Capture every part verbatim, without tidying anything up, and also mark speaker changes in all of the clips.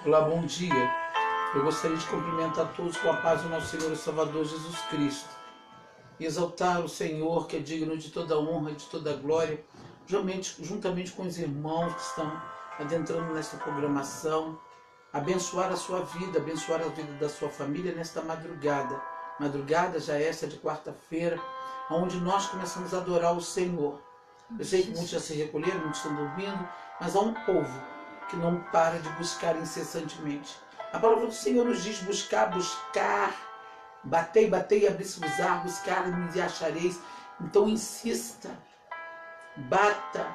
Speaker 1: Olá, bom dia. Eu gostaria de cumprimentar todos com a paz do nosso Senhor e Salvador Jesus Cristo. E exaltar o Senhor, que é digno de toda honra e de toda glória, juntamente, juntamente com os irmãos que estão adentrando nesta programação. Abençoar a sua vida, abençoar a vida da sua família nesta madrugada. Madrugada já esta de quarta-feira, onde nós começamos a adorar o Senhor. Eu sei que muitos já se recolheram, muitos estão dormindo, mas há um povo que não para de buscar incessantemente. A palavra do Senhor nos diz buscar, buscar, batei, batei, abri-se-vos-á, buscar e me achareis. Então insista, bata,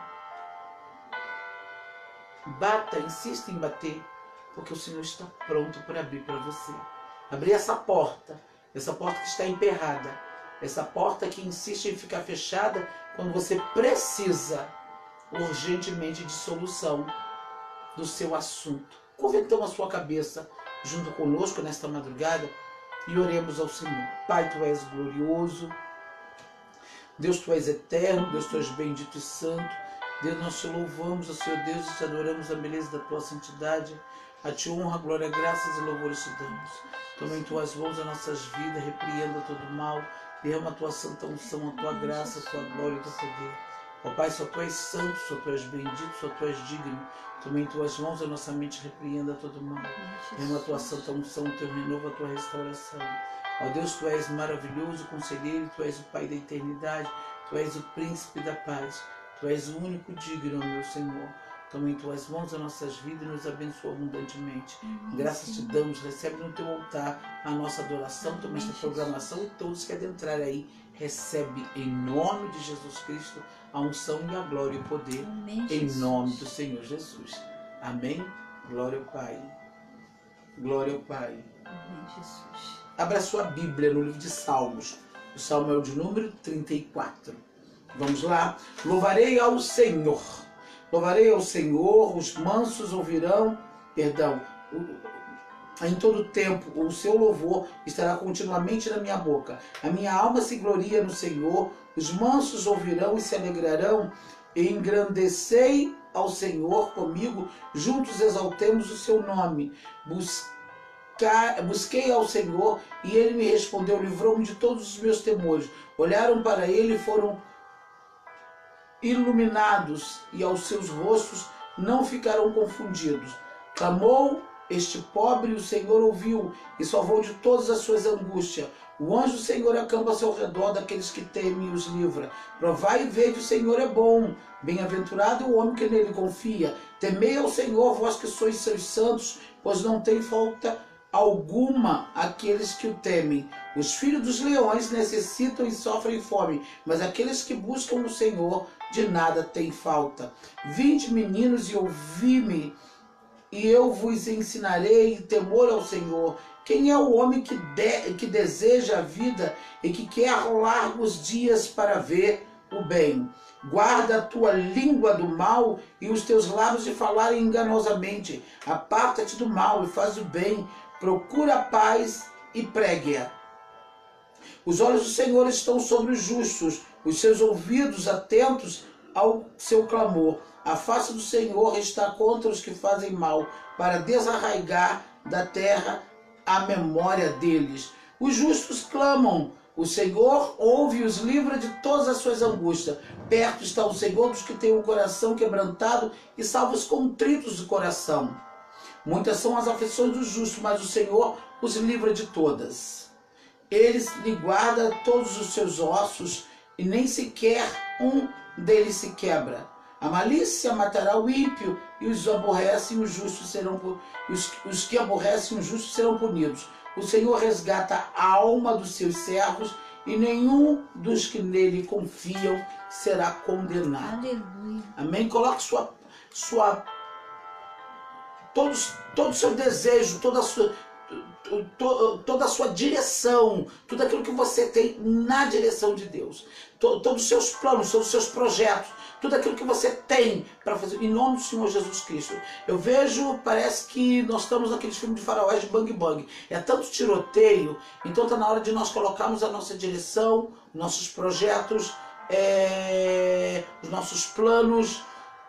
Speaker 1: bata, insista em bater, porque o Senhor está pronto para abrir para você. Abrir essa porta, essa porta que está emperrada, essa porta que insiste em ficar fechada quando você precisa urgentemente de solução do seu assunto. Curva então a sua cabeça junto conosco nesta madrugada e oremos ao Senhor. Pai, Tu és glorioso, Deus, Tu és eterno, Deus, Tu és bendito e santo. Deus, nós Te louvamos, ó Senhor Deus, e Te adoramos a beleza da Tua santidade. A Ti honra, glória, graças e louvores Te damos. Toma em Tuas mãos as nossas vidas, repreenda todo o mal, derrama a Tua santa unção, a Tua graça, a Tua glória e o Teu poder. Ó Pai, só Tu és santo, só Tu és bendito, só Tu és digno. Toma em Tuas mãos a nossa mente, repreenda todo o mal. Derrama a Tua santa unção, o Teu renovo, a Tua restauração. Ó Deus, Tu és maravilhoso, conselheiro, Tu és o Pai da eternidade, Tu és o príncipe da paz, Tu és o único digno, meu Senhor. Toma em Tuas mãos as nossas vidas e nos abençoa abundantemente. Amém, graças Senhor. Te damos, recebe no Teu altar a nossa adoração, toma esta programação e todos que adentrarem aí, recebe em nome de Jesus Cristo a unção e a glória e o poder. Amém, em nome do Senhor Jesus. Amém? Glória ao Pai. Glória ao Pai.
Speaker 2: Amém, Jesus.
Speaker 1: Abra sua Bíblia no livro de Salmos. O Salmo é o de número trinta e quatro. Vamos lá. Louvarei ao Senhor. Louvarei ao Senhor, os mansos ouvirão, perdão, em todo tempo o seu louvor estará continuamente na minha boca. A minha alma se gloria no Senhor, os mansos ouvirão e se alegrarão. Engrandecei ao Senhor comigo, juntos exaltemos o seu nome. Buscar, busquei ao Senhor e ele me respondeu, livrou-me de todos os meus temores. Olharam para ele e foram iluminados, e aos seus rostos não ficarão confundidos. Clamou este pobre, e o Senhor ouviu e salvou de todas as suas angústias. O anjo do Senhor acampa ao seu redor daqueles que temem e os livra. Provai e vede, o Senhor é bom. Bem-aventurado o homem que nele confia. Temei ao Senhor, vós que sois seus santos, pois não tem falta alguma aqueles que o temem. Os filhos dos leões necessitam e sofrem fome, mas aqueles que buscam o Senhor de nada têm falta. Vinde, meninos, e ouvi-me, e eu vos ensinarei temor ao Senhor. Quem é o homem que, de, que deseja a vida e que quer largos dias para ver o bem? Guarda a tua língua do mal e os teus lábios de falarem enganosamente. Aparta-te do mal e faz o bem. Procura a paz e pregue-a. Os olhos do Senhor estão sobre os justos, os seus ouvidos atentos ao seu clamor. A face do Senhor está contra os que fazem mal, para desarraigar da terra a memória deles. Os justos clamam, o Senhor ouve e os livra de todas as suas angústias. Perto está o Senhor dos que têm o coração quebrantado e salva os contritos de coração. Muitas são as aflições dos justos, mas o Senhor os livra de todas. Ele lhe guarda todos os seus ossos e nem sequer um deles se quebra. A malícia matará o ímpio e os aborrecem os justos serão os, os que aborrecem os justos serão punidos. O Senhor resgata a alma dos seus servos e nenhum dos que nele confiam será condenado.
Speaker 2: Aleluia.
Speaker 1: Amém? Coloque sua sua Todos, todo o seu desejo, toda a sua, to, toda a sua direção, tudo aquilo que você tem na direção de Deus, to, todos os seus planos, todos os seus projetos, tudo aquilo que você tem para fazer, em nome do Senhor Jesus Cristo. Eu vejo, parece que nós estamos naqueles filmes de faroeste de bang bang, é tanto tiroteio, então está na hora de nós colocarmos a nossa direção, nossos projetos, é, os nossos planos,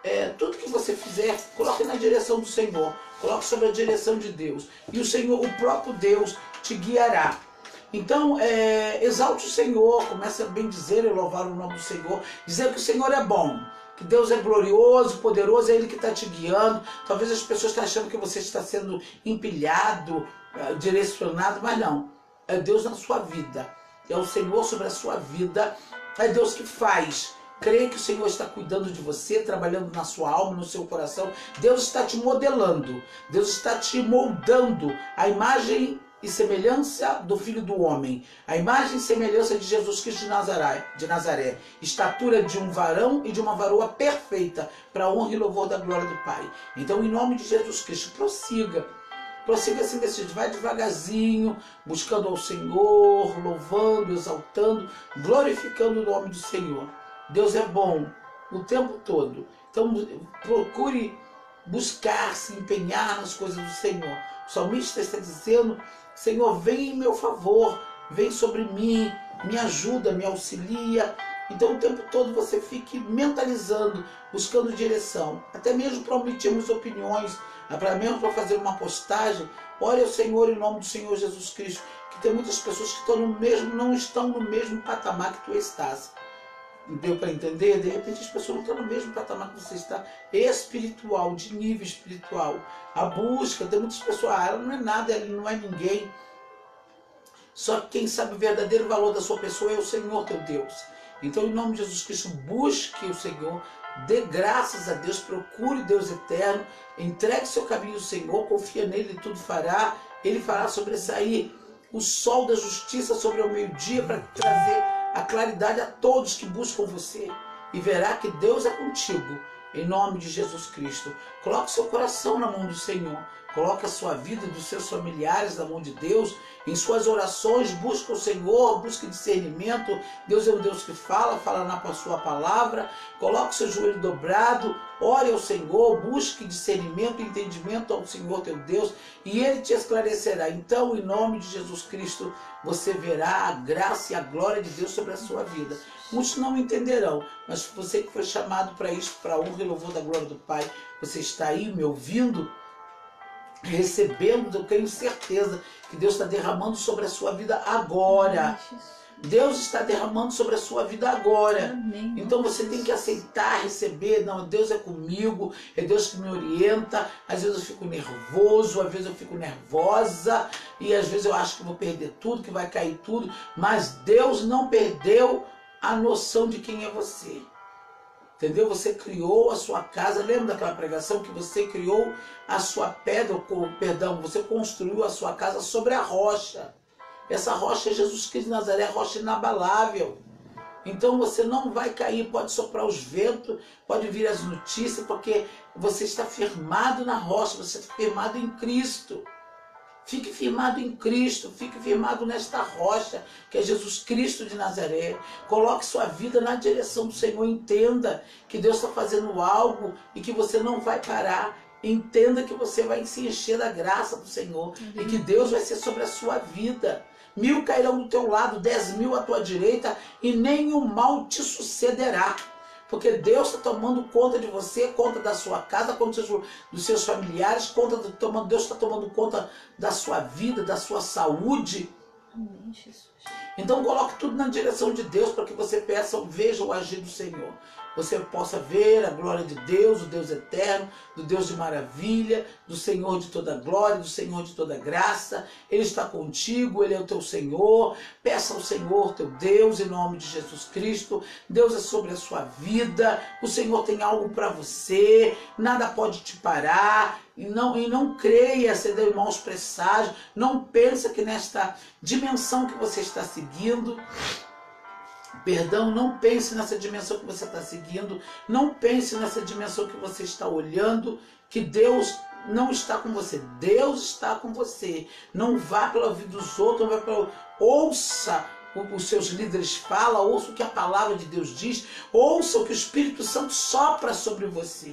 Speaker 1: é, tudo que você fizer, coloque na direção do Senhor, coloque sob a direção de Deus, e o Senhor, o próprio Deus, te guiará. Então, é, exalte o Senhor, comece a bem dizer e louvar o nome do Senhor, dizer que o Senhor é bom, que Deus é glorioso, poderoso, é Ele que está te guiando. Talvez as pessoas estão achando que você está sendo empilhado, direcionado, mas não, é Deus na sua vida, é o Senhor sobre a sua vida, é Deus que faz. Creia que o Senhor está cuidando de você, trabalhando na sua alma, no seu coração. Deus está te modelando, Deus está te moldando a imagem e semelhança do Filho do Homem, a imagem e semelhança de Jesus Cristo de Nazaré, de Nazaré, estatura de um varão e de uma varoa perfeita, para a honra e louvor da glória do Pai. Então, em nome de Jesus Cristo, prossiga, prossiga assim desse jeito, vai devagarzinho, buscando ao Senhor, louvando, exaltando, glorificando o nome do Senhor. Deus é bom o tempo todo, então procure buscar, se empenhar nas coisas do Senhor. O salmista está dizendo: Senhor, vem em meu favor, vem sobre mim, me ajuda, me auxilia. Então o tempo todo você fique mentalizando, buscando direção, até mesmo para omitirmos opiniões, até mesmo para fazer uma postagem. Ore ao Senhor em nome do Senhor Jesus Cristo, que tem muitas pessoas que estão no mesmo, não estão no mesmo patamar que tu estás. Deu para entender? De repente as pessoas não estão no mesmo patamar que você está, espiritual, de nível espiritual. A busca, tem muitas pessoas, ah, ela não é nada, ela não é ninguém. Só que quem sabe o verdadeiro valor da sua pessoa é o Senhor teu Deus. Então, em nome de Jesus Cristo, busque o Senhor, dê graças a Deus, procure Deus eterno, entregue seu caminho ao Senhor, confia nele e tudo fará. Ele fará sobressair o sol da justiça sobre o meio-dia para trazer a claridade a todos que buscam você, e verá que Deus é contigo, em nome de Jesus Cristo. Coloque seu coração na mão do Senhor, coloque a sua vida e dos seus familiares na mão de Deus. Em suas orações, busque o Senhor, busque discernimento. Deus é um Deus que fala, fala na sua palavra. Coloque seu joelho dobrado, ore ao Senhor, busque discernimento e entendimento ao Senhor teu Deus, e Ele te esclarecerá. Então, em nome de Jesus Cristo, você verá a graça e a glória de Deus sobre a sua vida. Muitos não entenderão, mas você que foi chamado para isso, para a honra e louvor da glória do Pai, você está aí me ouvindo, recebendo. Eu tenho certeza que Deus está derramando sobre a sua vida agora. Deus está derramando sobre a sua vida agora. Amém. Então você tem que aceitar, receber. Não, Deus é comigo, é Deus que me orienta. Às vezes eu fico nervoso, às vezes eu fico nervosa, e às vezes eu acho que vou perder tudo, que vai cair tudo, mas Deus não perdeu a noção de quem é você. Entendeu? Você criou a sua casa. Lembra daquela pregação que você criou a sua pedra, perdão, você construiu a sua casa sobre a rocha. Essa rocha é Jesus Cristo de Nazaré, a rocha inabalável. Então você não vai cair, pode soprar os ventos, pode vir as notícias, porque você está firmado na rocha, você está firmado em Cristo. Fique firmado em Cristo, fique firmado nesta rocha, que é Jesus Cristo de Nazaré. Coloque sua vida na direção do Senhor, entenda que Deus está fazendo algo e que você não vai parar. Entenda que você vai se encher da graça do Senhor, uhum, e que Deus vai ser sobre a sua vida. Mil cairão do teu lado, dez mil à tua direita, e nenhum mal te sucederá. Porque Deus está tomando conta de você, conta da sua casa, conta dos seus familiares, conta do, Deus está tomando conta da sua vida, da sua saúde. Amém, Jesus. Então coloque tudo na direção de Deus, para que você peça, veja o agir do Senhor. Você possa ver a glória de Deus, o Deus eterno, do Deus de maravilha, do Senhor de toda glória, do Senhor de toda graça. Ele está contigo, Ele é o teu Senhor. Peça ao Senhor teu Deus, em nome de Jesus Cristo. Deus é sobre a sua vida, o Senhor tem algo para você, nada pode te parar. E não, e não creia, se deu maus presságios, não pensa que nesta dimensão que você está seguindo, perdão, não pense nessa dimensão que você está seguindo, não pense nessa dimensão que você está olhando, que Deus não está com você. Deus está com você. Não vá pela vida dos outros, não vá pela... ouça o que os seus líderes falam, ouça o que a palavra de Deus diz, ouça o que o Espírito Santo sopra sobre você.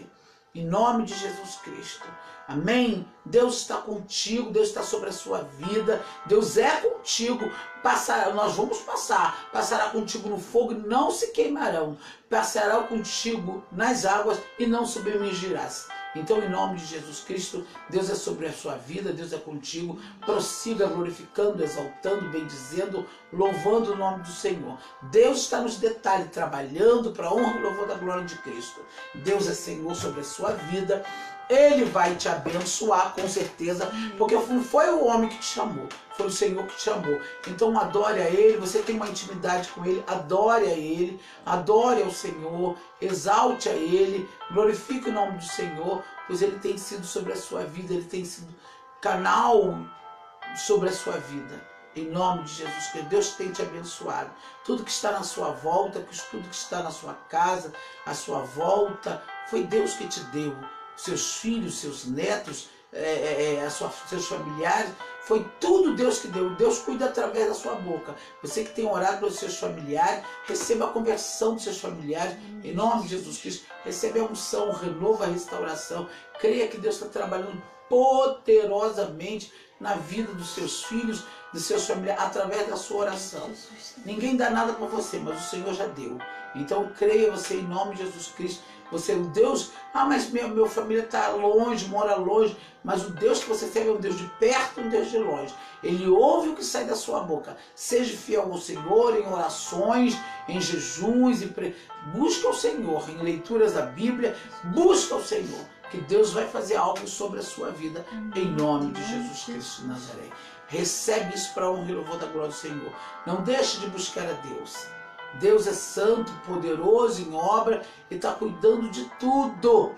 Speaker 1: Em nome de Jesus Cristo. Amém? Deus está contigo, Deus está sobre a sua vida, Deus é contigo. Passará, nós vamos passar, passará contigo no fogo e não se queimarão. Passará contigo nas águas e não submergirás. Então, em nome de Jesus Cristo, Deus é sobre a sua vida, Deus é contigo. Prossiga glorificando, exaltando, bendizendo, louvando o nome do Senhor. Deus está nos detalhes, trabalhando para a honra e louvor da glória de Cristo. Deus é Senhor sobre a sua vida. Ele vai te abençoar, com certeza, porque não foi o homem que te chamou, foi o Senhor que te chamou. Então adore a Ele, você tem uma intimidade com Ele, adore a Ele, adore ao Senhor, exalte a Ele, glorifique o nome do Senhor, pois Ele tem sido sobre a sua vida, Ele tem sido canal sobre a sua vida. Em nome de Jesus, que Deus tem te abençoado. Tudo que está na sua volta, tudo que está na sua casa, à sua volta, foi Deus que te deu. Seus filhos, seus netos, é, é, a sua, seus familiares, foi tudo Deus que deu. Deus cuida através da sua boca. Você que tem orado pelos seus familiares, receba a conversão dos seus familiares, em nome de Jesus Cristo. Receba a unção, o renovo, a restauração. Creia que Deus está trabalhando poderosamente na vida dos seus filhos, dos seus familiares, através da sua oração. Ninguém dá nada para você, mas o Senhor já deu. Então creia você em nome de Jesus Cristo. Você é o Deus, ah, mas minha, minha família está longe, mora longe, mas o Deus que você serve é um Deus de perto e um Deus de longe. Ele ouve o que sai da sua boca. Seja fiel ao Senhor em orações, em jejuns, em pre... busca o Senhor, em leituras da Bíblia, busca o Senhor, que Deus vai fazer algo sobre a sua vida, em nome de Jesus Cristo de Nazaré. Recebe isso para a honra e louvor da glória do Senhor. Não deixe de buscar a Deus. Deus é santo, poderoso em obra e está cuidando de tudo.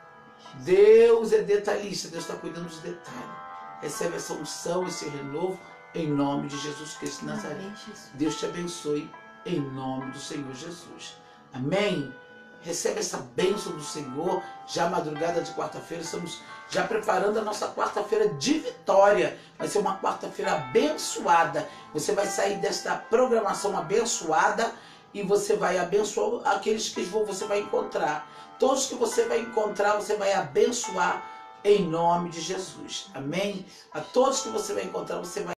Speaker 1: Deus é detalhista, Deus está cuidando dos detalhes. Recebe essa unção, esse renovo, em nome de Jesus Cristo de Nazaré. Deus te abençoe, em nome do Senhor Jesus. Amém? Recebe essa bênção do Senhor. Já madrugada de quarta-feira, estamos já preparando a nossa quarta-feira de vitória. Vai ser uma quarta-feira abençoada. Você vai sair desta programação abençoada e você vai abençoar aqueles que você vai encontrar. Todos que você vai encontrar, você vai abençoar em nome de Jesus. Amém? A todos que você vai encontrar, você vai